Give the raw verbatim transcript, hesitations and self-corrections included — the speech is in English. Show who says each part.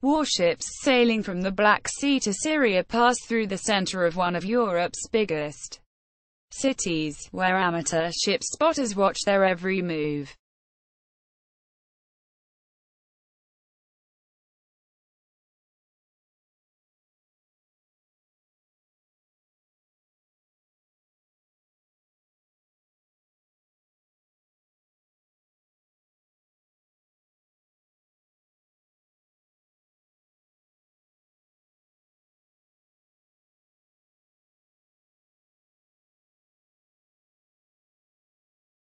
Speaker 1: Warships sailing from the Black Sea to Syria pass through the center of one of Europe's biggest cities, where amateur ship spotters watch their every move.